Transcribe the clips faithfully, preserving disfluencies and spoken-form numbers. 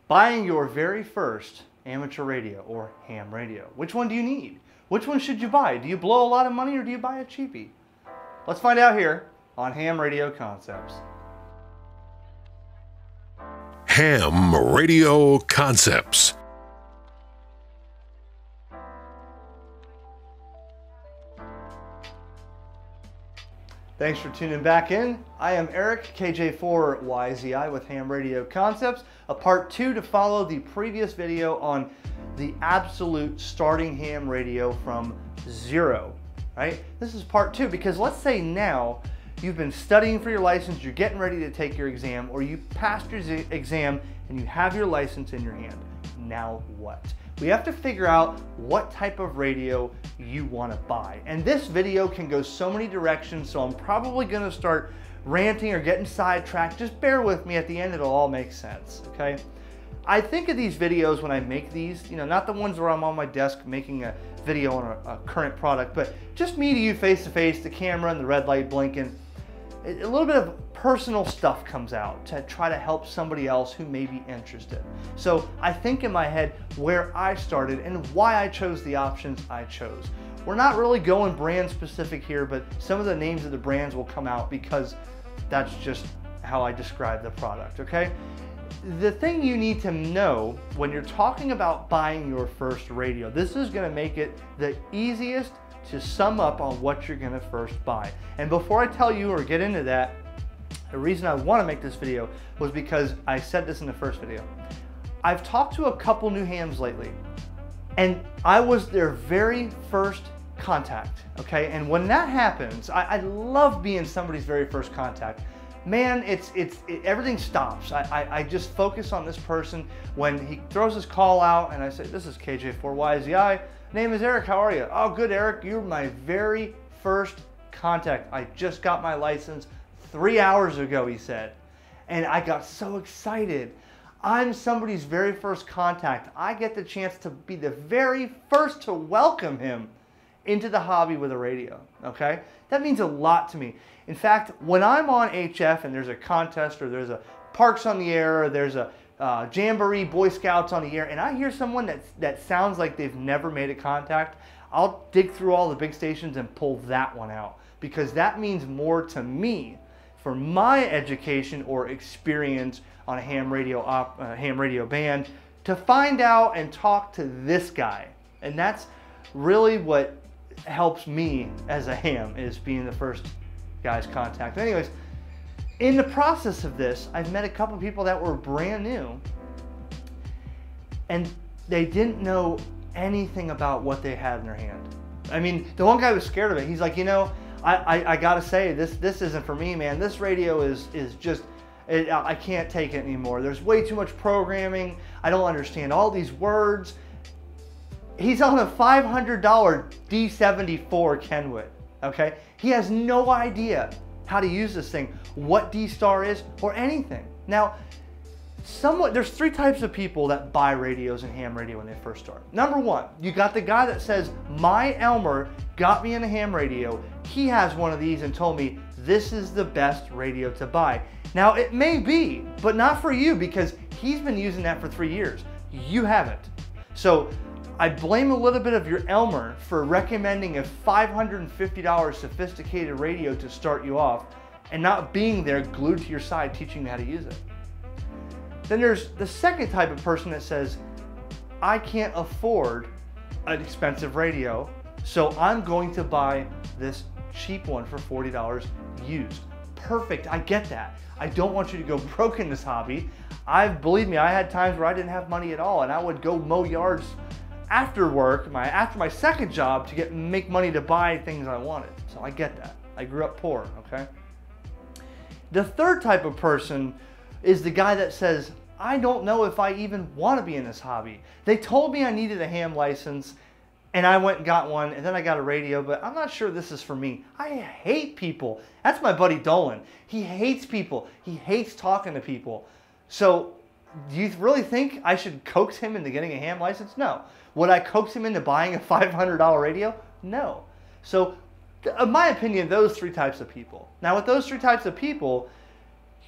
buying your very first amateur radio or ham radio. Which one do you need? Which one should you buy? Do you blow a lot of money or do you buy a cheapie? Let's find out here on Ham Radio Concepts. Ham Radio Concepts. Thanks for tuning back in. I am Eric, K J four Y Z I with Ham Radio Concepts, a part two to follow the previous video on the absolute starting ham radio from zero, right? This is part two because let's say now you've been studying for your license, you're getting ready to take your exam, or you passed your exam and you have your license in your hand. Now what? We have to figure out what type of radio you want to buy. And this video can go so many directions, so I'm probably going to start ranting or getting sidetracked. Just bear with me. At the end, it'll all make sense, okay? I think of these videos when I make these, you know, not the ones where I'm on my desk making a video on a, a current product, but just me to you face to face, the camera and the red light blinking. A little bit of personal stuff comes out to try to help somebody else who may be interested. So I think in my head where I started and why I chose the options I chose. We're not really going brand specific here, but some of the names of the brands will come out because that's just how I describe the product, okay? The thing you need to know when you're talking about buying your first radio, this is gonna make it the easiest to sum up on what you're going to first buy. And before I tell you or get into that, the reason I want to make this video was because I said this in the first video. I've talked to a couple new hams lately and I was their very first contact, okay? And when that happens, I, I love being somebody's very first contact. Man, it's, it's, it, everything stops. I, I, I just focus on this person when he throws his call out and I say, this is K J four Y Z I. Name is Eric, how are you? Oh, good, Eric. You're my very first contact. I just got my license three hours ago, he said. And I got so excited. I'm somebody's very first contact. I get the chance to be the very first to welcome him into the hobby with a radio, okay? That means a lot to me. In fact, when I'm on H F and there's a contest or there's a Parks on the Air or there's a Uh, Jamboree, Boy Scouts on the air, and I hear someone that, that sounds like they've never made a contact, I'll dig through all the big stations and pull that one out because that means more to me for my education or experience on a ham radio, op, uh, ham radio band to find out and talk to this guy. And that's really what helps me as a ham, is being the first guy's contact. Anyways, in the process of this, I've met a couple of people that were brand new and they didn't know anything about what they had in their hand. I mean, the one guy was scared of it. He's like, you know, I, I, I gotta say, this this isn't for me, man. This radio is, is just, it, I can't take it anymore. There's way too much programming. I don't understand all these words. He's on a five hundred dollar D seventy-four Kenwood, okay? He has no idea how to use this thing, what D-Star is, or anything. Now, somewhat, there's three types of people that buy radios and ham radio when they first start. Number one, you got the guy that says, my Elmer got me in a ham radio. He has one of these and told me this is the best radio to buy. Now, it may be, but not for you because he's been using that for three years. You haven't. So I blame a little bit of your Elmer for recommending a five hundred fifty dollar sophisticated radio to start you off and not being there glued to your side teaching you how to use it. Then there's the second type of person that says, I can't afford an expensive radio, so I'm going to buy this cheap one for forty dollars used. Perfect, I get that. I don't want you to go broke in this hobby. I believe me, I had times where I didn't have money at all and I would go mow yards after work, my after my second job to get make money to buy things I wanted. So I get that. I grew up poor, okay? The third type of person is the guy that says, I don't know if I even want to be in this hobby. They told me I needed a ham license and I went and got one and then I got a radio, but I'm not sure this is for me. I hate people. That's my buddy Dolan. He hates people. He hates talking to people. So do you really think I should coax him into getting a ham license? No. Would I coax him into buying a five hundred dollar radio? No. So in my opinion, those three types of people. Now with those three types of people,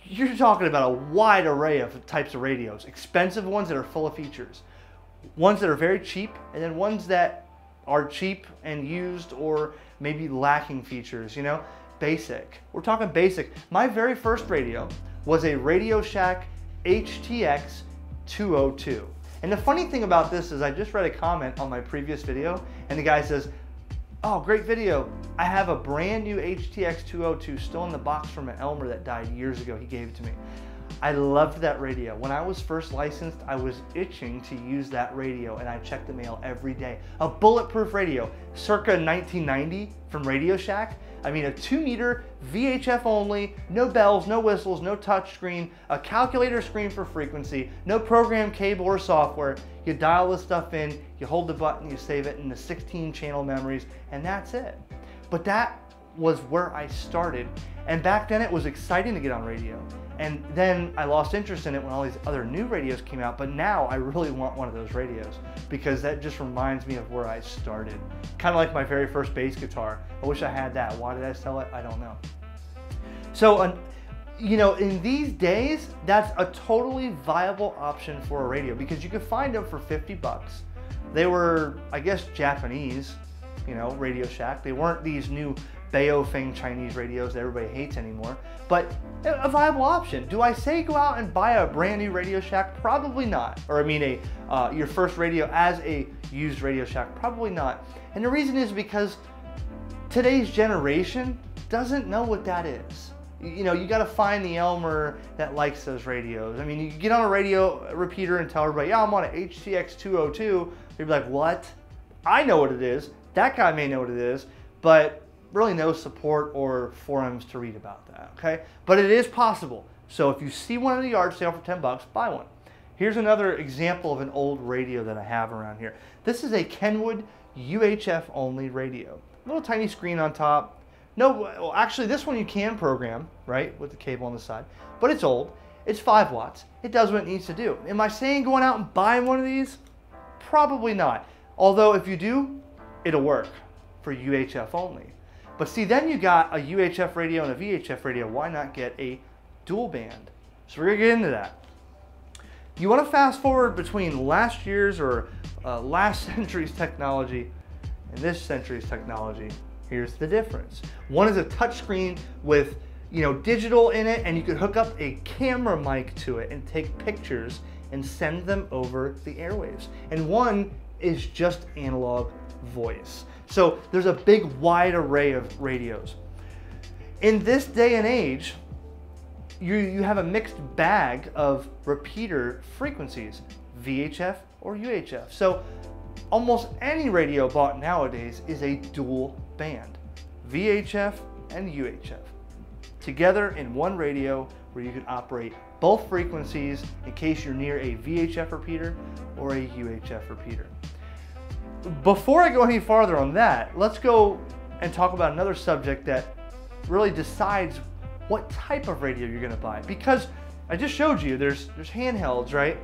you're talking about a wide array of types of radios. Expensive ones that are full of features, ones that are very cheap, and then ones that are cheap and used or maybe lacking features, you know, basic. We're talking basic. My very first radio was a Radio Shack H T X two oh two. And the funny thing about this is I just read a comment on my previous video and the guy says, oh, great video. I have a brand new H T X two oh two still in the box from an Elmer that died years ago. He gave it to me. I loved that radio. When I was first licensed, I was itching to use that radio and I checked the mail every day. A bulletproof radio, circa nineteen ninety from Radio Shack. I mean, a two meter V H F only, no bells, no whistles, no touch screen, a calculator screen for frequency, no program cable or software. You dial this stuff in, you hold the button, you save it in the sixteen channel memories, and that's it. But that was where I started. And back then it was exciting to get on radio. And then I lost interest in it when all these other new radios came out, but now I really want one of those radios because that just reminds me of where I started. Kind of like my very first bass guitar. I wish I had that. Why did I sell it? I don't know. So, uh, you know, in these days, that's a totally viable option for a radio because you could find them for fifty bucks. They were, I guess, Japanese, you know, Radio Shack. They weren't these new Baofeng Chinese radios that everybody hates anymore, but a viable option. Do I say go out and buy a brand new Radio Shack? Probably not. Or I mean a uh, your first radio as a used Radio Shack? Probably not. And the reason is because today's generation doesn't know what that is. You know, you got to find the Elmer that likes those radios. I mean, you get on a radio repeater and tell everybody, yeah, I'm on an H T X two oh two. They'd be like, what? I know what it is. That guy may know what it is, but really no support or forums to read about that, okay? But it is possible. So if you see one at the yard sale for ten bucks, buy one. Here's another example of an old radio that I have around here. This is a Kenwood U H F only radio. Little tiny screen on top. No, well, actually this one you can program, right, with the cable on the side, but it's old. It's five watts. It does what it needs to do. Am I saying going out and buying one of these? Probably not. Although if you do, it'll work for U H F only. But see, then you got a U H F radio and a V H F radio. Why not get a dual band? So we're gonna get into that. You wanna fast forward between last year's or uh, last century's technology and this century's technology. Here's the difference. One is a touchscreen with, you know, digital in it, and you could hook up a camera mic to it and take pictures and send them over the airwaves. And one is just analog voice. So there's a big wide array of radios. In this day and age, you, you have a mixed bag of repeater frequencies, V H F or U H F. So almost any radio bought nowadays is a dual band, V H F and U H F, together in one radio where you can operate both frequencies in case you're near a V H F repeater or a U H F repeater. Before I go any farther on that, let's go and talk about another subject that really decides what type of radio you're gonna buy. Because I just showed you there's, there's handhelds, right?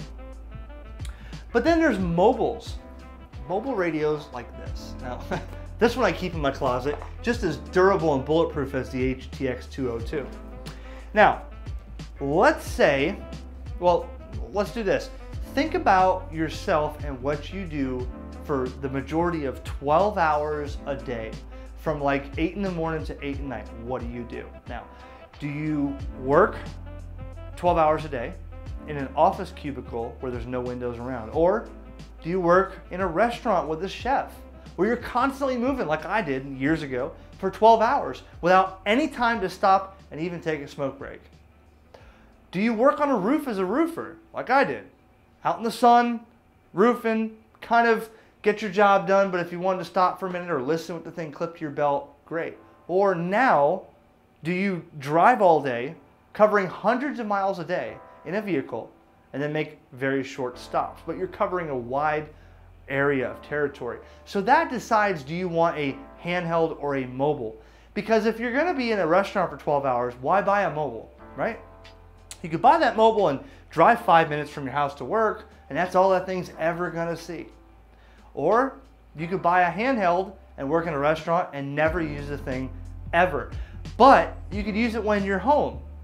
But then there's mobiles. Mobile radios like this. Now, this one I keep in my closet, just as durable and bulletproof as the H T X two oh two. Now, let's say, well, let's do this. Think about yourself and what you do for the majority of twelve hours a day, from like eight in the morning to eight at night. What do you do? Now, do you work twelve hours a day in an office cubicle where there's no windows around? Or do you work in a restaurant with a chef where you're constantly moving like I did years ago for twelve hours without any time to stop and even take a smoke break? Do you work on a roof as a roofer like I did? Out in the sun, roofing, kind of get your job done, but if you wanted to stop for a minute or listen with the thing clipped to your belt, great. Or now, do you drive all day, covering hundreds of miles a day in a vehicle, and then make very short stops, but you're covering a wide area of territory. So that decides, do you want a handheld or a mobile? Because if you're gonna be in a restaurant for twelve hours, why buy a mobile, right? You could buy that mobile and drive five minutes from your house to work, and that's all that thing's ever gonna see. Or you could buy a handheld and work in a restaurant and never use the thing ever. But you could use it when you're home.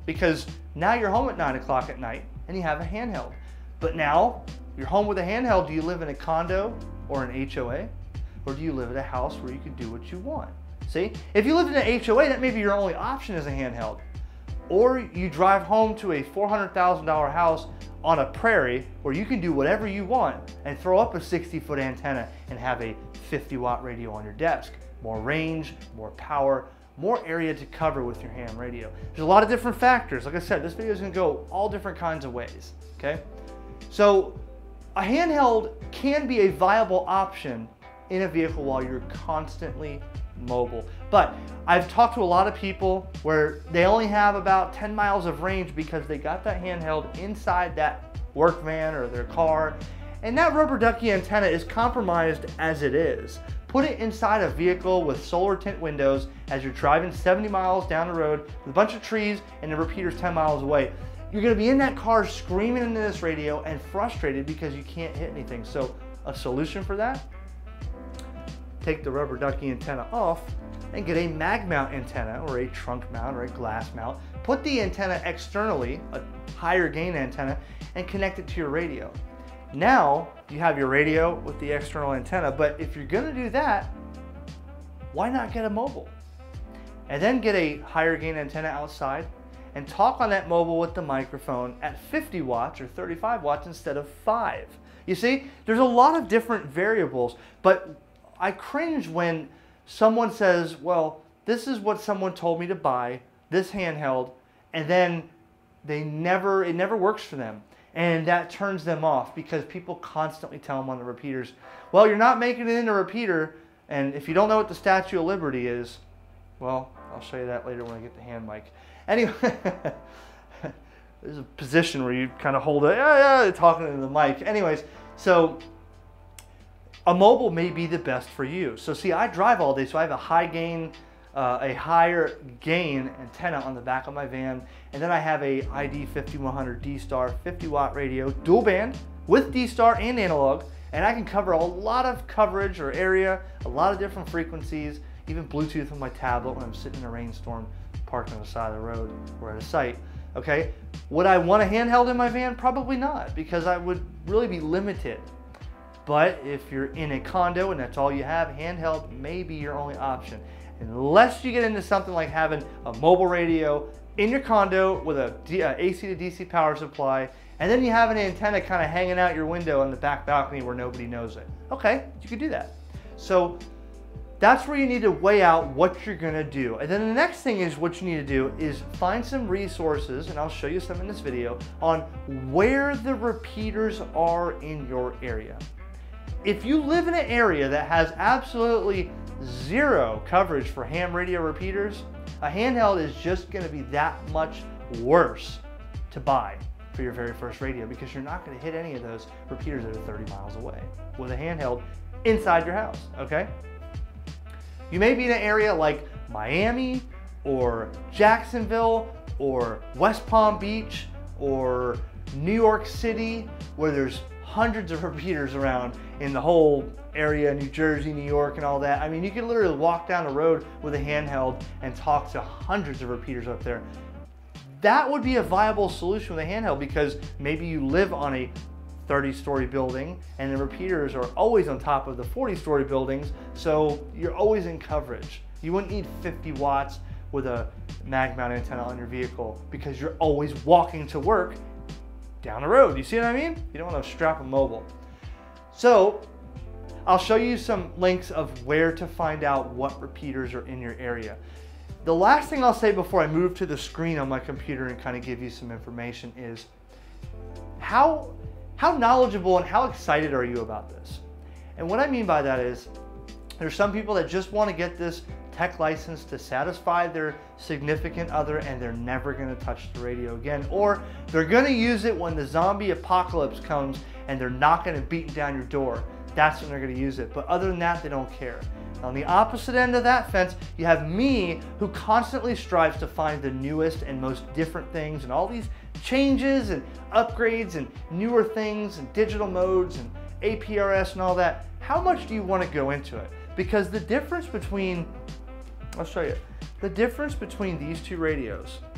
because now you're home at nine o'clock at night and you have a handheld. But now you're home with a handheld. Do you live in a condo or an H O A? Or do you live at a house where you can do what you want? See, if you lived in an H O A, that may be your only option as a handheld. Or you drive home to a four hundred thousand dollar house on a prairie where you can do whatever you want and throw up a sixty foot antenna and have a fifty watt radio on your desk. More range, more power, more area to cover with your ham radio. There's a lot of different factors. Like I said, this video is gonna go all different kinds of ways, okay? So a handheld can be a viable option in a vehicle while you're constantly mobile. But I've talked to a lot of people where they only have about ten miles of range because they got that handheld inside that work van or their car, and that rubber ducky antenna is compromised as it is. Put it inside a vehicle with solar tint windows as you're driving seventy miles down the road with a bunch of trees and the repeater's ten miles away. You're gonna be in that car screaming into this radio and frustrated because you can't hit anything. So a solution for that? Take the rubber ducky antenna off and get a mag mount antenna or a trunk mount or a glass mount. Put the antenna externally, a higher gain antenna, and connect it to your radio. Now you have your radio with the external antenna, but if you're gonna do that, why not get a mobile? And then get a higher gain antenna outside and talk on that mobile with the microphone at fifty watts or thirty-five watts instead of five. You see, there's a lot of different variables, but I cringe when someone says, well, this is what someone told me to buy, this handheld, and then they never, it never works for them. And that turns them off because people constantly tell them on the repeaters, well, you're not making it in a repeater, and if you don't know what the Statue of Liberty is, well, I'll show you that later when I get the hand mic. Anyway, there's a position where you kind of hold it, yeah, yeah, talking into the mic. Anyways, so a mobile may be the best for you. So see, I drive all day, so I have a high gain, uh, a higher gain antenna on the back of my van, and then I have a I D fifty-one hundred D-Star fifty watt radio, dual band with D-Star and analog, and I can cover a lot of coverage or area, a lot of different frequencies, even Bluetooth on my tablet when I'm sitting in a rainstorm, parked on the side of the road or at a site. Okay, would I want a handheld in my van? Probably not, because I would really be limited. But if you're in a condo and that's all you have, handheld may be your only option. Unless you get into something like having a mobile radio in your condo with a uh, A C to D C power supply, and then you have an antenna kind of hanging out your window on the back balcony where nobody knows it. Okay, you could do that. So that's where you need to weigh out what you're gonna do. And then the next thing is what you need to do is find some resources, and I'll show you some in this video, on where the repeaters are in your area. If you live in an area that has absolutely zero coverage for ham radio repeaters, a handheld is just gonna be that much worse to buy for your very first radio, because you're not gonna hit any of those repeaters that are thirty miles away with a handheld inside your house, okay? You may be in an area like Miami or Jacksonville or West Palm Beach or New York City, where there's hundreds of repeaters around in the whole area, New Jersey, New York, and all that. I mean, you can literally walk down the road with a handheld and talk to hundreds of repeaters up there. That would be a viable solution with a handheld, because maybe you live on a thirty story building and the repeaters are always on top of the forty story buildings, so you're always in coverage. You wouldn't need fifty watts with a mag mount antenna on your vehicle because you're always walking to work down the road. You see what I mean? You don't want to strap a mobile. So I'll show you some links of where to find out what repeaters are in your area. The last thing I'll say before I move to the screen on my computer and kind of give you some information is how, how knowledgeable and how excited are you about this? And what I mean by that is there's some people that just want to get this tech license to satisfy their significant other, and they're never going to touch the radio again, or they're going to use it when the zombie apocalypse comes and they're not going to beat down your door. That's when they're going to use it. But other than that, they don't care. On the opposite end of that fence, you have me, who constantly strives to find the newest and most different things and all these changes and upgrades and newer things and digital modes and A P R S and all that. How much do you want to go into it? Because the difference between, I'll show you, the difference between these two radios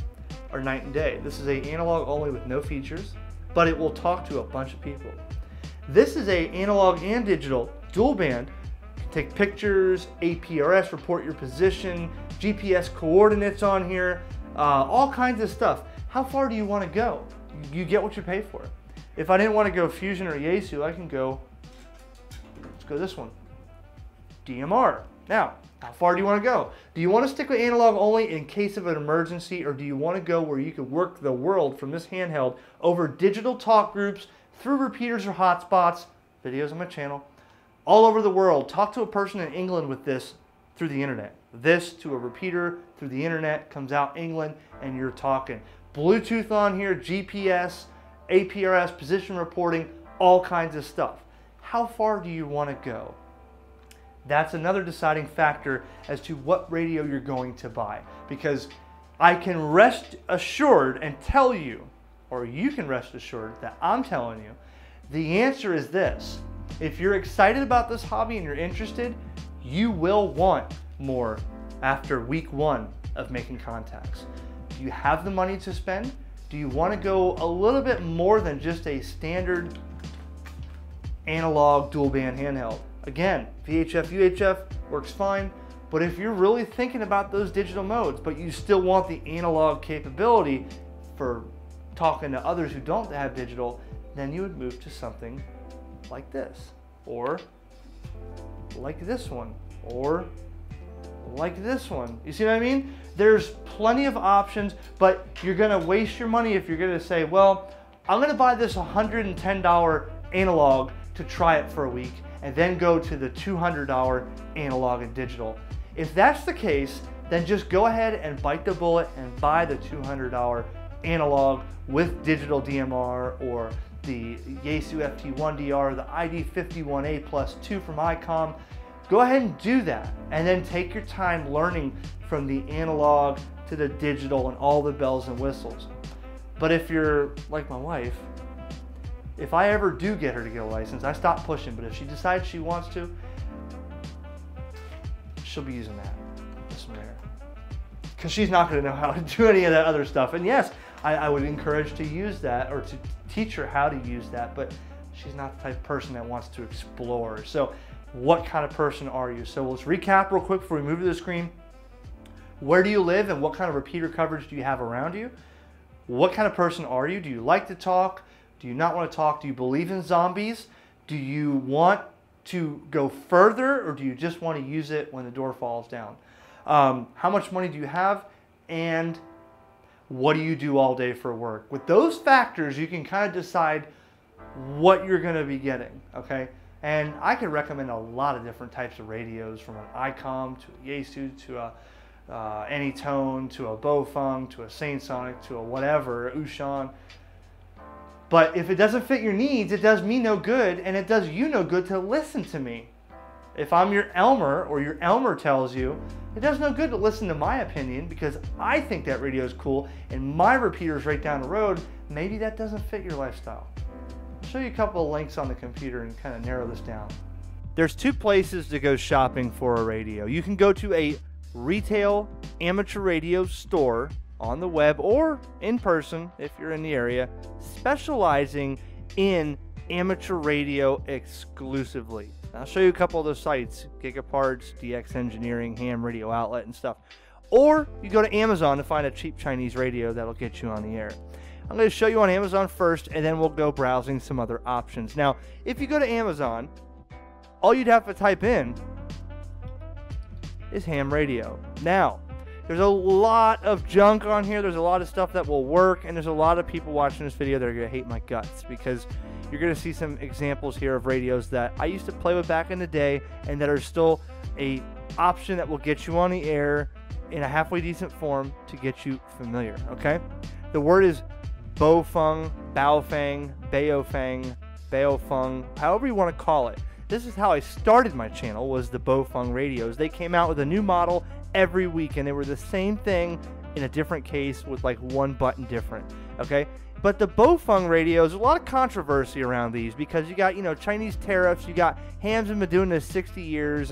are night and day. This is a analog only with no features, but it will talk to a bunch of people. This is a analog and digital dual band. You can take pictures, A P R S, report your position, G P S coordinates on here, uh, all kinds of stuff. How far do you want to go? You get what you pay for. If I didn't want to go Fusion or Yaesu, I can go, let's go this one, D M R. Now, how far do you want to go? Do you want to stick with analog only in case of an emergency, or do you want to go where you can work the world from this handheld over digital talk groups, through repeaters or hotspots, videos on my channel, all over the world? Talk to a person in England with this through the internet. This to a repeater through the internet, comes out England, and you're talking. Bluetooth on here, G P S, A P R S, position reporting, all kinds of stuff. How far do you want to go? That's another deciding factor as to what radio you're going to buy. Because I can rest assured and tell you, or you can rest assured that I'm telling you, the answer is this. If you're excited about this hobby and you're interested, you will want more after week one of making contacts. Do you have the money to spend? Do you want to go a little bit more than just a standard analog dual band handheld? Again, V H F, U H F works fine, but if you're really thinking about those digital modes, but you still want the analog capability for talking to others who don't have digital, then you would move to something like this, or like this one, or like this one. You see what I mean? There's plenty of options, but you're gonna waste your money if you're gonna say, well, I'm gonna buy this one hundred ten dollar analog to try it for a week, and then go to the two hundred dollar analog and digital. If that's the case, then just go ahead and bite the bullet and buy the two hundred dollar analog with digital D M R, or the Yaesu F T one D R, the I D fifty-one A plus two from ICOM. Go ahead and do that, and then take your time learning from the analog to the digital and all the bells and whistles. But if you're like my wife, if I ever do get her to get a license, I stop pushing, but if she decides she wants to, she'll be using that, this one here. Because she's not gonna know how to do any of that other stuff. And yes, I, I would encourage to use that, or to teach her how to use that, but she's not the type of person that wants to explore. So what kind of person are you? So let's recap real quick before we move to the screen. Where do you live and what kind of repeater coverage do you have around you? What kind of person are you? Do you like to talk? Do you not want to talk? Do you believe in zombies? Do you want to go further, or do you just want to use it when the door falls down? Um, how much money do you have? And what do you do all day for work? With those factors, you can kind of decide what you're going to be getting, okay? And I could recommend a lot of different types of radios, from an ICOM to a Yaesu to a uh, Anytone to a Bofeng to a Saint-Sonic to a whatever, Ushan. But if it doesn't fit your needs, it does me no good, and it does you no good to listen to me. If I'm your Elmer, or your Elmer tells you, it does no good to listen to my opinion, because I think that radio is cool and my repeater's right down the road. Maybe that doesn't fit your lifestyle. I'll show you a couple of links on the computer and kind of narrow this down. There's two places to go shopping for a radio. You can go to a retail amateur radio store on the web, or in person if you're in the area, specializing in amateur radio exclusively. I'll show you a couple of those sites: Gigaparts, D X Engineering, Ham Radio Outlet, and stuff. Or you go to Amazon to find a cheap Chinese radio that'll get you on the air. I'm going to show you on Amazon first, and then we'll go browsing some other options. Now, if you go to Amazon, all you'd have to type in is ham radio. Now, there's a lot of junk on here. There's a lot of stuff that will work, and there's a lot of people watching this video that are going to hate my guts, because you're going to see some examples here of radios that I used to play with back in the day, and that are still a option that will get you on the air in a halfway decent form to get you familiar, okay? The word is Bofeng, Baofeng, Baofeng, Baofeng, however you want to call it. This is how I started my channel, was the Bofeng radios. They came out with a new model every week, and they were the same thing in a different case with like one button different, okay? But the Bofeng radios, a lot of controversy around these, because you got, you know, Chinese tariffs, you got Ham's been doing this sixty years, and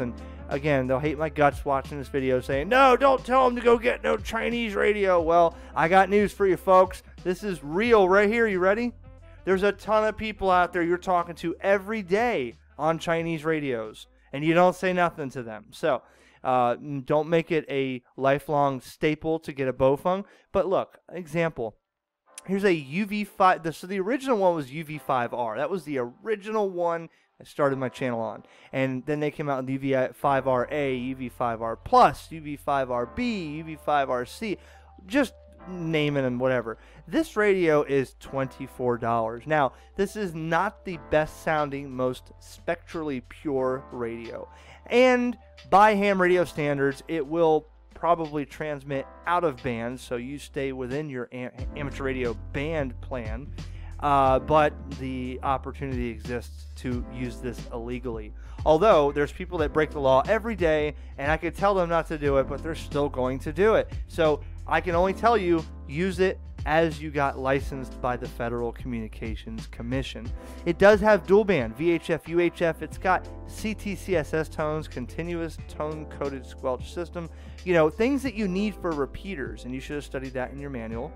again, they'll hate my guts watching this video saying, no, don't tell them to go get no Chinese radio. Well, I got news for you folks. This is real right here. You ready? There's a ton of people out there you're talking to every day on Chinese radios, and you don't say nothing to them. So uh, don't make it a lifelong staple to get a Bofeng. But look, example. Here's a U V five. The, so the original one was U V five R. That was the original one I started my channel on. And then they came out with U V five R A, U V five R Plus, U V five R B, U V five R C. Just naming them, whatever. This radio is twenty-four dollars. Now, this is not the best sounding, most spectrally pure radio. And by ham radio standards, it will probably transmit out of band, so you stay within your am amateur radio band plan. Uh, but the opportunity exists to use this illegally. Although there's people that break the law every day, and I could tell them not to do it, but they're still going to do it. So I can only tell you, use it as you got licensed by the Federal Communications Commission. It does have dual band, V H F, U H F. It's got C T C S S tones, continuous tone-coded squelch system. You know, things that you need for repeaters, and you should have studied that in your manual.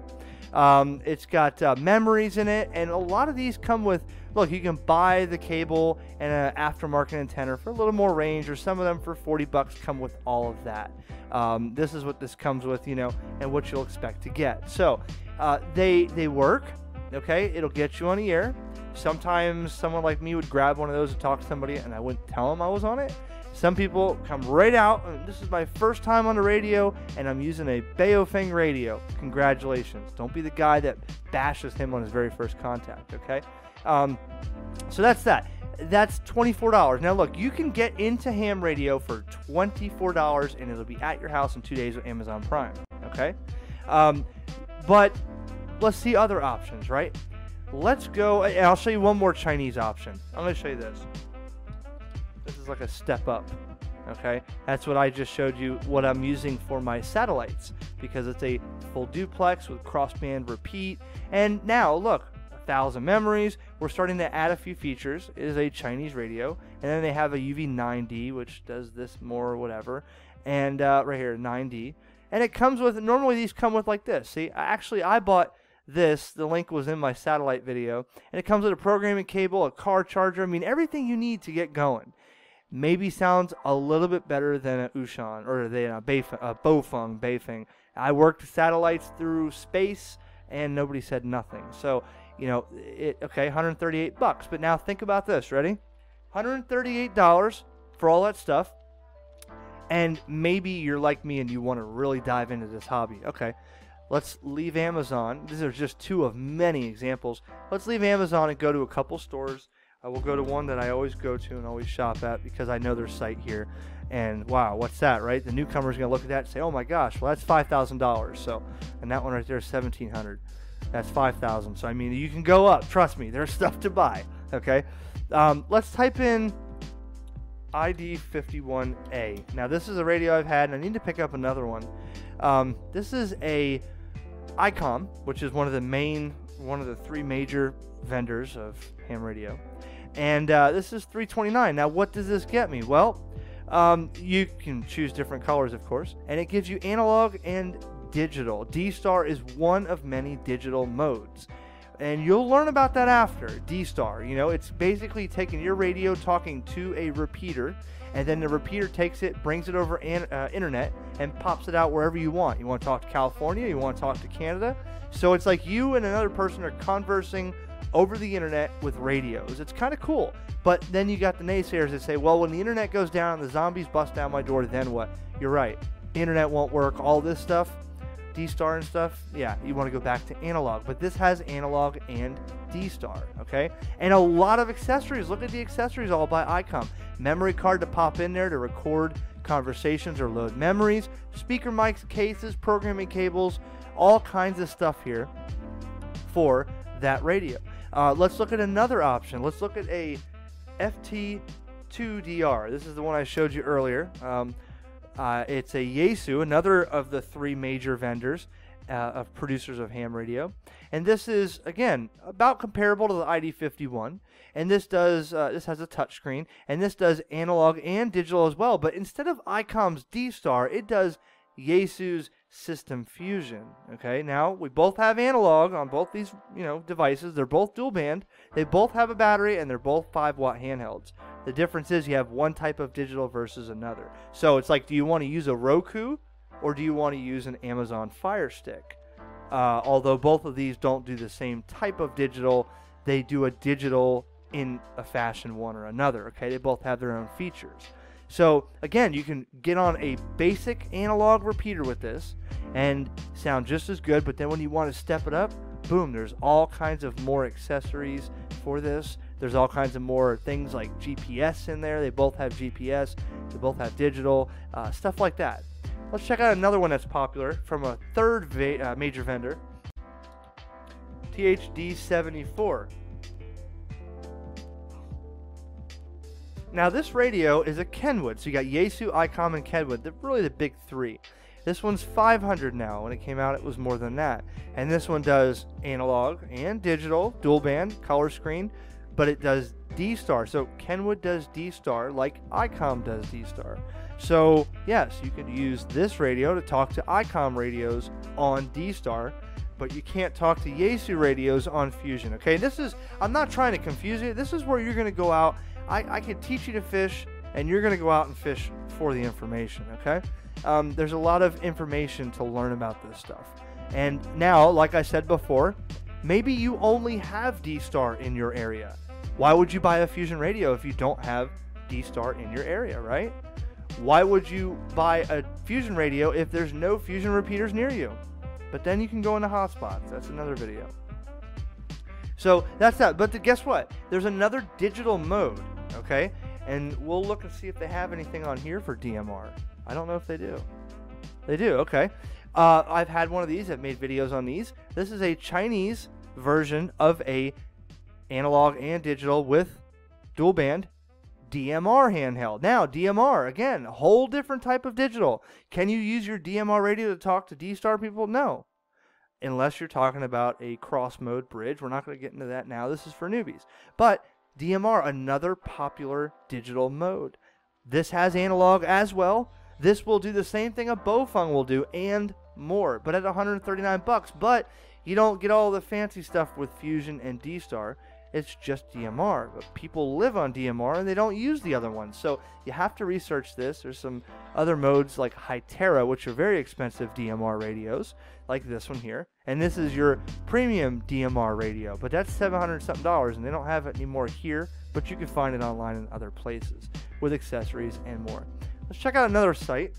Um, it's got uh, memories in it, and a lot of these come with, look, you can buy the cable and an aftermarket antenna for a little more range, or some of them for forty bucks come with all of that. Um, this is what this comes with, you know, and what you'll expect to get. So uh, they, they work, okay? It'll get you on the air. Sometimes someone like me would grab one of those and talk to somebody, and I wouldn't tell them I was on it. Some people come right out, and this is my first time on the radio, and I'm using a Baofeng radio. Congratulations. Don't be the guy that bashes him on his very first contact, okay? Um, so that's that. That's twenty-four dollars. Now, look, you can get into ham radio for twenty-four dollars, and it'll be at your house in two days with Amazon Prime, okay? Um, but let's see other options, right? Let's go, and I'll show you one more Chinese option. I'm going to show you this. This is like a step up, okay? That's what I just showed you, what I'm using for my satellites, because it's a full duplex with crossband repeat. And now, look, a thousand memories. We're starting to add a few features. It is a Chinese radio. And then they have a U V nine D, which does this more or whatever. And uh, right here, nine D. And it comes with, normally these come with like this. See, actually, I bought this. The link was in my satellite video. And it comes with a programming cable, a car charger. I mean, everything you need to get going. Maybe sounds a little bit better than a Ushan or the uh, Baofeng, uh, Bofeng, Baofeng. I worked satellites through space, and nobody said nothing. So, you know, it okay, one hundred thirty-eight bucks. But now think about this. Ready? one hundred thirty-eight dollars for all that stuff. And maybe you're like me and you want to really dive into this hobby. Okay, let's leave Amazon. These are just two of many examples. Let's leave Amazon and go to a couple stores. I will go to one that I always go to and always shop at because I know their site here. And wow, what's that, right? The newcomer's going to look at that and say, oh my gosh, well, that's five thousand dollars. So, and that one right there is seventeen hundred dollars. That's five thousand dollars. So, I mean, you can go up. Trust me, there's stuff to buy. Okay. Um, let's type in I D fifty-one A. Now, this is a radio I've had, and I need to pick up another one. Um, this is a I COM, which is one of the main, one of the three major vendors of ham radio. And uh, this is three twenty-nine. Now, what does this get me? Well, um, you can choose different colors, of course, and it gives you analog and digital. D-Star is one of many digital modes, and you'll learn about that after. D-Star, you know, it's basically taking your radio, talking to a repeater, and then the repeater takes it, brings it over an, uh, internet, and pops it out wherever you want. You want to talk to California, you want to talk to Canada. So it's like you and another person are conversing over the internet with radios. It's kind of cool. But then you got the naysayers that say, well, when the internet goes down and the zombies bust down my door, then what? You're right. The internet won't work. All this stuff, D-Star and stuff, yeah, you want to go back to analog. But this has analog and D-Star, okay? And a lot of accessories. Look at the accessories all by I COM. Memory card to pop in there to record conversations or load memories, speaker mics, cases, programming cables, all kinds of stuff here for that radio. Uh, let's look at another option. Let's look at a F T two D R. This is the one I showed you earlier. Um, uh, it's a Yaesu, another of the three major vendors. uh, of producers of ham radio. And this is, again, about comparable to the I D fifty-one. And this does uh, this has a touchscreen, and this does analog and digital as well. But instead of ICOM's D-Star, it does Yaesu's System Fusion. Okay, now we both have analog on both these, you know, devices. They're both dual band. They both have a battery, and they're both five watt handhelds. The difference is you have one type of digital versus another. So it's like, do you want to use a Roku or do you want to use an Amazon Fire Stick? Uh, although both of these don't do the same type of digital, they do a digital in a fashion one or another. Okay, they both have their own features. So again, you can get on a basic analog repeater with this and sound just as good, but then when you want to step it up, boom, there's all kinds of more accessories for this. There's all kinds of more things like G P S in there. They both have G P S, they both have digital, uh, stuff like that. Let's check out another one that's popular from a third va uh, major vendor, T H D seventy-four. Now this radio is a Kenwood, so you got Yaesu, ICOM, and Kenwood. They're really the big three. This one's five hundred now. When it came out, it was more than that. And this one does analog and digital, dual band, color screen, but it does D-Star. So Kenwood does D-Star like ICOM does D-Star. So yes, you could use this radio to talk to ICOM radios on D-Star, but you can't talk to Yaesu radios on Fusion. Okay, this is, I'm not trying to confuse you. This is where you're going to go out. I, I can teach you to fish, and you're going to go out and fish for the information, okay? Um, there's a lot of information to learn about this stuff. And now, like I said before, maybe you only have D-Star in your area. Why would you buy a Fusion radio if you don't have D-Star in your area, right? Why would you buy a Fusion radio if there's no Fusion repeaters near you? But then you can go into hotspots. That's another video. So that's that. But the, guess what? There's another digital mode, okay? And we'll look and see if they have anything on here for D M R. I don't know if they do. They do, okay. Uh, I've had one of these. I've made videos on these. This is a Chinese version of a analog and digital with dual band D M R handheld. Now, D M R, again, a whole different type of digital. Can you use your D M R radio to talk to D-Star people? No. Unless you're talking about a cross-mode bridge. We're not going to get into that now. This is for newbies. But D M R, another popular digital mode. This has analog as well. This will do the same thing a Bofeng will do and more, but at one hundred thirty-nine bucks. But you don't get all the fancy stuff with Fusion and D-Star. It's just D M R. But people live on D M R and they don't use the other ones. So you have to research this. There's some other modes like Hytera, which are very expensive D M R radios, like this one here. And this is your premium D M R radio, but that's seven hundred something dollars, and they don't have it anymore here, but you can find it online in other places with accessories and more. Let's check out another site,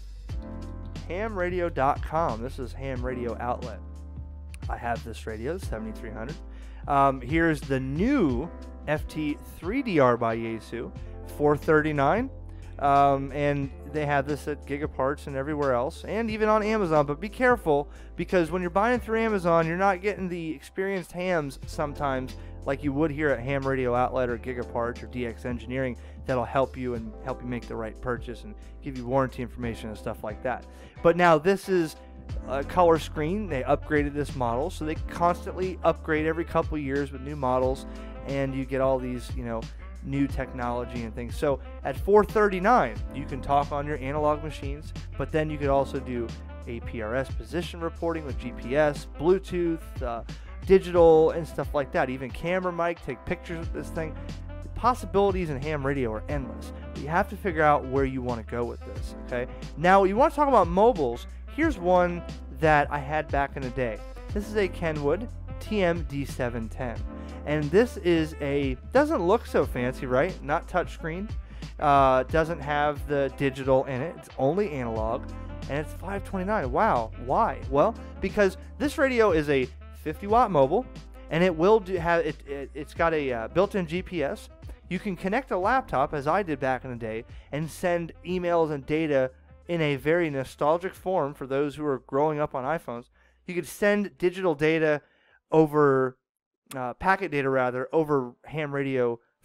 ham radio dot com. This is Ham Radio Outlet. I have this radio, seventy-three hundred. Um, here's the new F T three D R by Yaesu, four thirty-nine. Um, and they have this at Gigaparts and everywhere else, and even on Amazon. But be careful, because when you're buying through Amazon, you're not getting the experienced hams sometimes like you would here at Ham Radio Outlet or Gigaparts or D X Engineering that'll help you and help you make the right purchase and give you warranty information and stuff like that. But now this is a color screen. They upgraded this model, so they constantly upgrade every couple years with new models, and you get all these, you know, new technology and things. So at four thirty-nine, you can talk on your analog machines, but then you could also do A P R S position reporting with G P S, Bluetooth, uh, digital, and stuff like that. Even camera mic, take pictures with this thing. The possibilities in ham radio are endless, but you have to figure out where you want to go with this, okay? Now, you want to talk about mobiles. Here's one that I had back in the day. This is a Kenwood T M D seven ten. And this is a, doesn't look so fancy, right? Not touchscreen. Uh, doesn't have the digital in it. It's only analog. And it's five twenty-nine. Wow. Why? Well, because this radio is a fifty watt mobile, and it will do have it, it it's got a uh, built-in G P S. You can connect a laptop, as I did back in the day, and send emails and data in a very nostalgic form for those who are growing up on iPhones. You could send digital data over uh, packet data rather over ham radio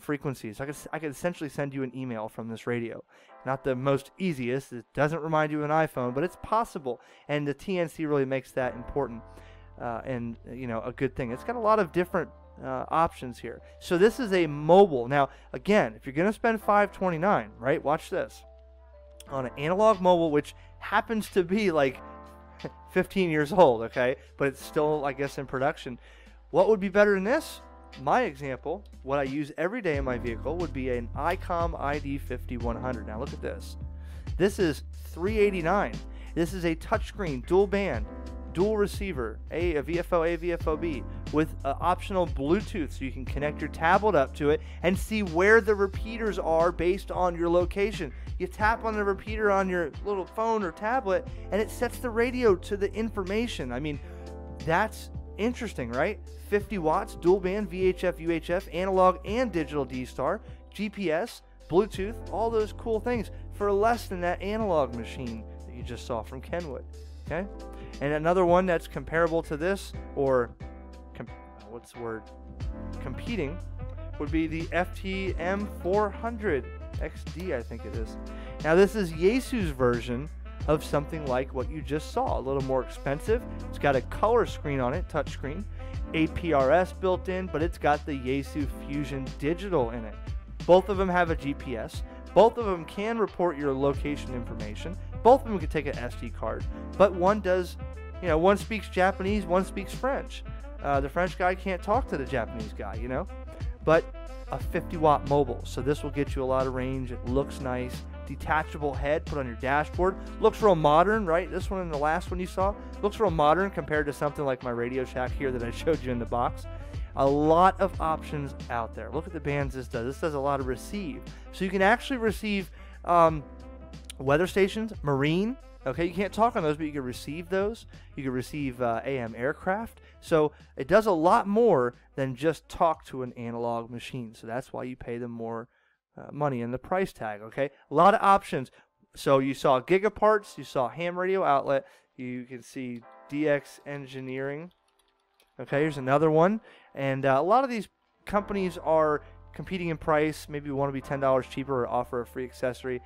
frequencies. I could, I could essentially send you an email from this radio. Not the most easiest. It doesn't remind you of an iPhone, but it's possible. And the T N C really makes that important uh, and, you know, a good thing. It's got a lot of different uh, options here. So this is a mobile. Now, again, if you're going to spend five twenty-nine, right, watch this. On an analog mobile, which happens to be like fifteen years old, okay, but it's still, I guess, in production. What would be better than this? My example, what I use every day in my vehicle, would be an ICOM I D fifty-one hundred. Now look at this. This is three eighty-nine. This is a touchscreen, dual band, dual receiver, a, a V F O A, V F O B, with uh, optional Bluetooth, so you can connect your tablet up to it and see where the repeaters are based on your location. You tap on the repeater on your little phone or tablet, and it sets the radio to the information. I mean, that's interesting, right? fifty watts, dual band, V H F, U H F, analog and digital D-Star, G P S, Bluetooth, all those cool things for less than that analog machine that you just saw from Kenwood. Okay? And another one that's comparable to this, or com what's the word? Competing, would be the F T M four hundred X D, I think it is. Now this is Yaesu's version of something like what you just saw, a little more expensive. It's got a color screen on it, touch screen, A P R S built in, but it's got the Yaesu Fusion Digital in it. Both of them have a G P S. Both of them can report your location information. Both of them can take an S D card, but one does, you know, one speaks Japanese, one speaks French. Uh, the French guy can't talk to the Japanese guy, you know, but a fifty watt mobile. So this will get you a lot of range. It looks nice. Detachable head put on your dashboard. Looks real modern, right? This one and the last one you saw looks real modern compared to something like my Radio Shack here that I showed you in the box. A lot of options out there. Look at the bands this does. This does a lot of receive. So you can actually receive um, weather stations, marine. Okay, you can't talk on those, but you can receive those. You can receive uh, A M aircraft. So it does a lot more than just talk to an analog machine. So that's why you pay them more uh, money in the price tag. Okay, a lot of options. So you saw Gigaparts, you saw Ham Radio Outlet, you can see D X Engineering. Okay, here's another one. And uh, a lot of these companies are competing in price. Maybe you want to be ten dollars cheaper or offer a free accessory.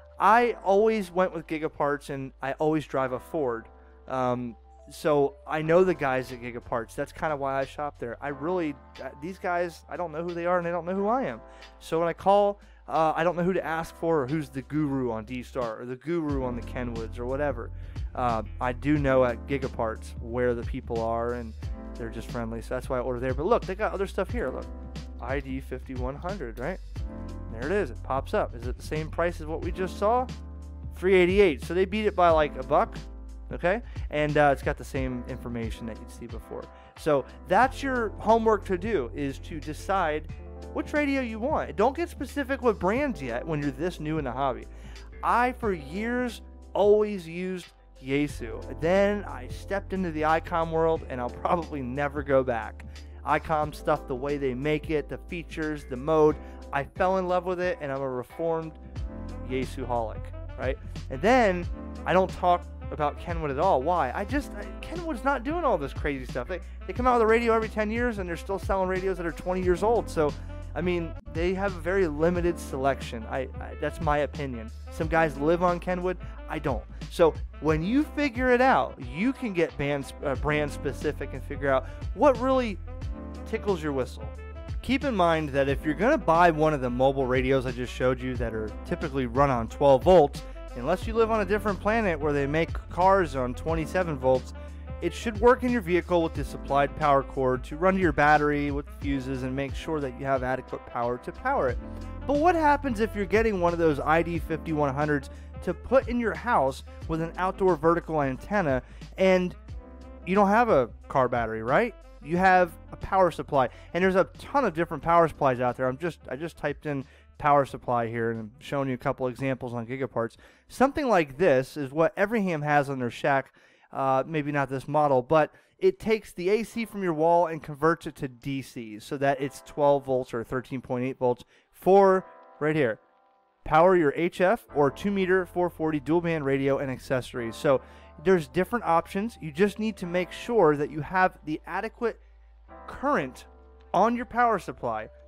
I always went with Gigaparts, and I always drive a Ford. Um, so I know the guys at Gigaparts. That's kind of why I shop there. I really, uh, these guys, I don't know who they are, and they don't know who I am. So when I call, uh, I don't know who to ask for, or who's the guru on D-Star, or the guru on the Kenwoods, or whatever. Uh, I do know at Gigaparts where the people are, and they're just friendly, so that's why I order there. But look, they got other stuff here. Look, I D fifty-one hundred, right? There it is. It pops up. Is it the same price as what we just saw? three eighty-eight. So they beat it by like a buck, okay? And uh, it's got the same information that you'd see before. So that's your homework to do, is to decide which radio you want. Don't get specific with brands yet when you're this new in the hobby. I, for years, always used Yaesu. Then I stepped into the ICOM world, and I'll probably never go back. ICOM stuff, the way they make it, the features, the mode, I fell in love with it, and I'm a reformed Yaesu-holic, right? And then I don't talk about Kenwood at all. Why? I just, I, Kenwood's not doing all this crazy stuff. They, they come out with a radio every ten years, and they're still selling radios that are twenty years old. So, I mean, they have a very limited selection. I, I that's my opinion. Some guys live on Kenwood. I don't. So when you figure it out, you can get band, uh, brand specific and figure out what really tickles your whistle. Keep in mind that if you're going to buy one of the mobile radios I just showed you that are typically run on twelve volts, unless you live on a different planet where they make cars on twenty-seven volts, it should work in your vehicle with the supplied power cord to run to your battery with fuses and make sure that you have adequate power to power it. But what happens if you're getting one of those I D fifty-one hundreds to put in your house with an outdoor vertical antenna and you don't have a car battery, right? You have a power supply, and there's a ton of different power supplies out there. I'm just I just typed in power supply here, and I'm showing you a couple examples on Gigaparts. Something like this is what every ham has on their shack. Uh, maybe not this model, but it takes the A C from your wall and converts it to D C so that it's twelve volts or thirteen point eight volts for, right here, power your H F or two meter four forty dual band radio and accessories. So there's different options. You just need to make sure that you have the adequate current on your power supply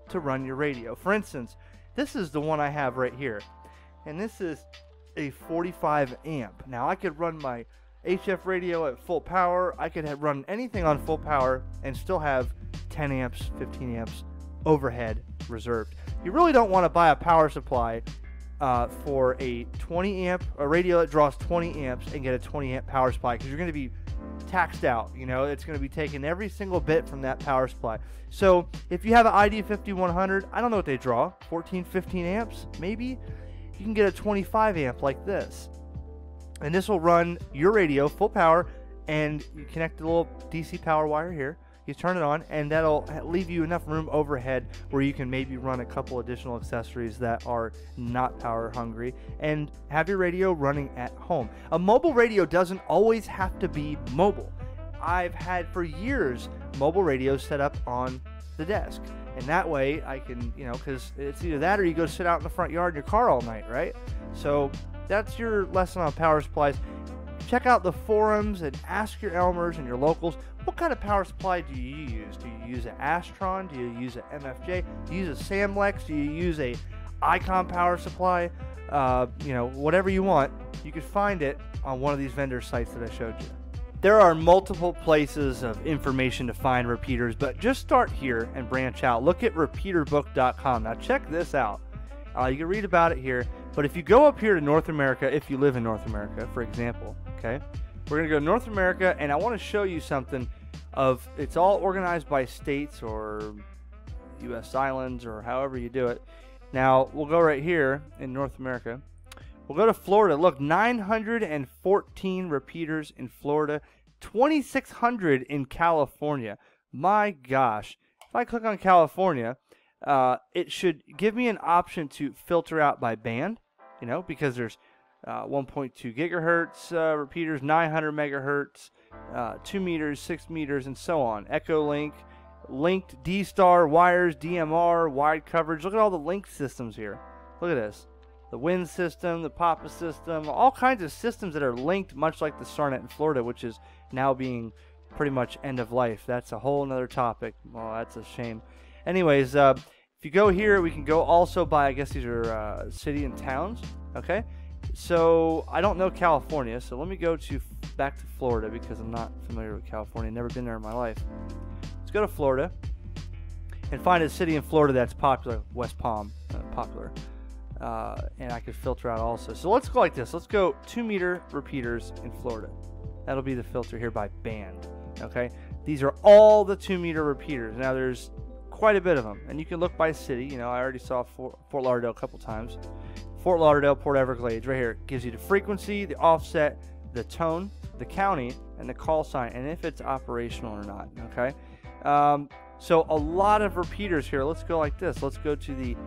to run your radio. For instance, this is the one I have right here, and this is a forty-five amp. Now I could run my H F radio at full power. I could have run anything on full power and still have ten amps, fifteen amps overhead reserved. You really don't want to buy a power supply uh, for a twenty amp, a radio that draws twenty amps, and get a twenty amp power supply, because you're going to be taxed out. You know, it's going to be taking every single bit from that power supply. So if you have an I D fifty-one hundred, I don't know what they draw, fourteen, fifteen amps, maybe. You can get a twenty-five amp like this. And this will run your radio full power, and you connect the little D C power wire here. You turn it on, and that'll leave you enough room overhead where you can maybe run a couple additional accessories that are not power hungry and have your radio running at home. A mobile radio doesn't always have to be mobile. I've had for years mobile radios set up on the desk. And that way I can, you know, because it's either that or you go sit out in the front yard in your car all night, right? So that's your lesson on power supplies. Check out the forums and ask your Elmers and your locals, what kind of power supply do you use? Do you use an Astron? Do you use an M F J? Do you use a Samlex? Do you use a Icon power supply? Uh, you know, whatever you want, you can find it on one of these vendor sites that I showed you. There are multiple places of information to find repeaters, but just start here and branch out. Look at repeater book dot com. Now check this out. Uh, you can read about it here, but if you go up here to North America, if you live in North America, for example, okay, we're going to go to North America, and I want to show you something of, it's all organized by states or U S islands or however you do it. Now, we'll go right here in North America. We'll go to Florida. Look, nine hundred fourteen repeaters in Florida, twenty-six hundred in California. My gosh. If I click on California, uh, it should give me an option to filter out by band, you know, because there's uh, one point two gigahertz uh, repeaters, nine hundred megahertz, uh, two meters, six meters, and so on. Echolink, linked D-Star, wires, D M R, wide coverage. Look at all the link systems here. Look at this. The Wind system, the Papa system, all kinds of systems that are linked, much like the SARnet in Florida, which is now being pretty much end of life. That's a whole nother topic. Well, that's a shame. Anyways, uh, if you go here, we can go also by, I guess these are uh, city and towns, okay? So I don't know California, so let me go to back to Florida because I'm not familiar with California. Never been there in my life. Let's go to Florida and find a city in Florida that's popular. West Palm, uh, popular. Uh, and I could filter out also. So let's go like this. Let's go two meter repeaters in Florida. That'll be the filter here by band. Okay, these are all the two meter repeaters. Now there's quite a bit of them, and you can look by city. You know, I already saw Fort, Fort Lauderdale a couple times. Fort Lauderdale, Port Everglades, right here, gives you the frequency, the offset, the tone, the county, and the call sign, and if it's operational or not. Okay, um, so a lot of repeaters here. Let's go like this. Let's go to the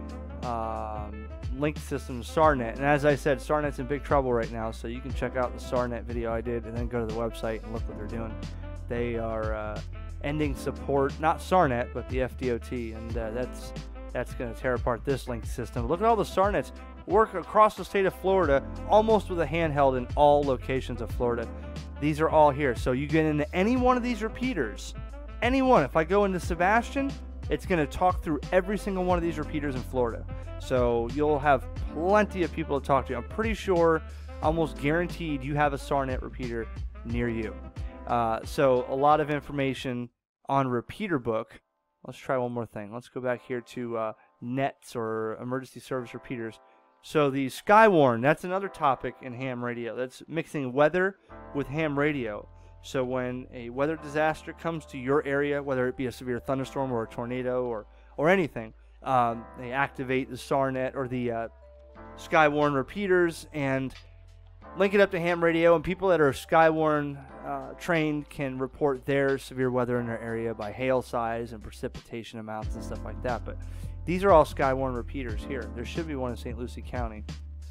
um, linked system SARnet, and as I said, SARnet's in big trouble right now, so you can check out the SARnet video I did and then go to the website and look what they're doing. They are uh, ending support, not SARnet, but the F D O T, and uh, that's that's going to tear apart this linked system. Look at all the SARnets work across the state of Florida, almost with a handheld in all locations of Florida. These are all here, so you get into any one of these repeaters, any one. If I go into Sebastian, it's going to talk through every single one of these repeaters in Florida. So you'll have plenty of people to talk to. I'm pretty sure, almost guaranteed, you have a SARnet repeater near you. Uh, so a lot of information on Repeater Book. Let's try one more thing. Let's go back here to uh, nets or emergency service repeaters. So the Skywarn, that's another topic in ham radio. That's mixing weather with ham radio. So when a weather disaster comes to your area, whether it be a severe thunderstorm or a tornado or, or anything, um, they activate the SARnet or the uh, Skywarn repeaters and link it up to ham radio, and people that are Skywarn uh, trained can report their severe weather in their area by hail size and precipitation amounts and stuff like that. But these are all Skywarn repeaters here. There should be one in Saint Lucie County,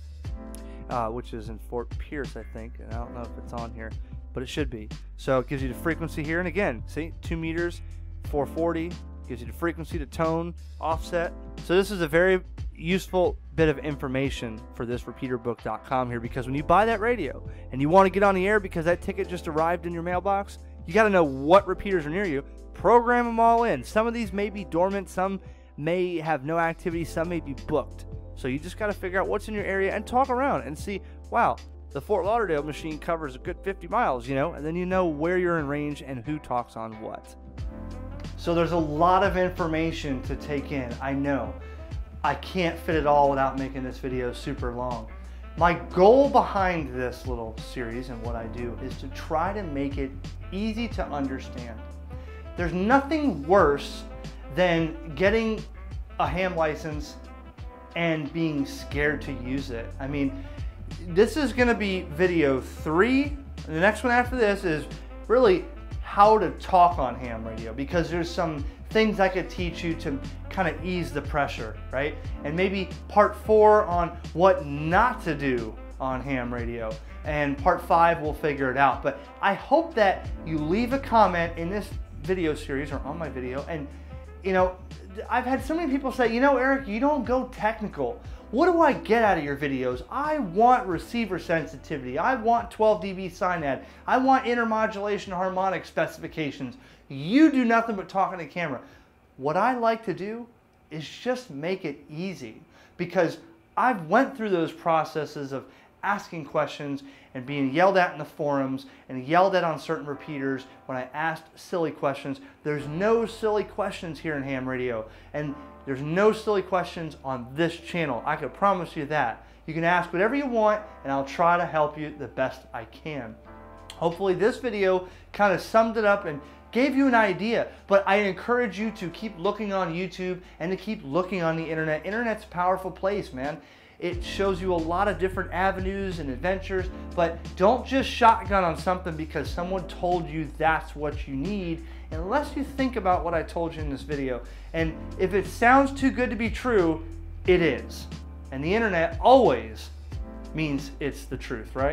uh, which is in Fort Pierce, I think, and I don't know if it's on here, but it should be. So it gives you the frequency here, and again, see, two meters, four forty, gives you the frequency, the tone, offset. So this is a very useful bit of information for this repeater book dot com here, because when you buy that radio and you want to get on the air because that ticket just arrived in your mailbox, you got to know what repeaters are near you. Program them all in. Some of these may be dormant, some may have no activity, some may be booked. So you just got to figure out what's in your area and talk around and see, wow, the Fort Lauderdale machine covers a good fifty miles, you know, and then you know where you're in range and who talks on what. So there's a lot of information to take in, I know. I can't fit it all without making this video super long. My goal behind this little series and what I do is to try to make it easy to understand. There's nothing worse than getting a ham license and being scared to use it. I mean, this is gonna be video three. And the next one after this is really how to talk on ham radio, because there's some things I could teach you to kind of ease the pressure, right? And maybe part four on what not to do on ham radio. And part five, we'll figure it out. But I hope that you leave a comment in this video series or on my video. And you know, I've had so many people say, you know, Eric, you don't go technical. What do I get out of your videos? I want receiver sensitivity. I want twelve D B SINAD. I want intermodulation harmonic specifications. You do nothing but talking to camera. What I like to do is just make it easy, because I've went through those processes of asking questions and being yelled at in the forums and yelled at on certain repeaters when I asked silly questions. There's no silly questions here in ham radio, and there's no silly questions on this channel. I can promise you that. You can ask whatever you want and I'll try to help you the best I can. Hopefully this video kind of summed it up and gave you an idea, but I encourage you to keep looking on YouTube and to keep looking on the internet. Internet's a powerful place, man. It shows you a lot of different avenues and adventures, but don't just shotgun on something because someone told you that's what you need, unless you think about what I told you in this video. And if it sounds too good to be true, it is. And the internet always means it's the truth, right?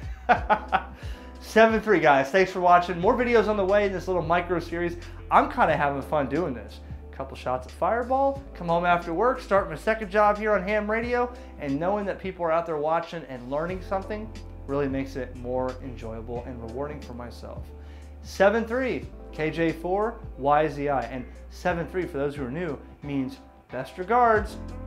seven three guys, thanks for watching. More videos on the way in this little micro series. I'm kind of having fun doing this. Couple shots of Fireball, come home after work, start my second job here on ham radio, and knowing that people are out there watching and learning something really makes it more enjoyable and rewarding for myself. seven three, K J four, Y Z I, and seven three, for those who are new, means best regards,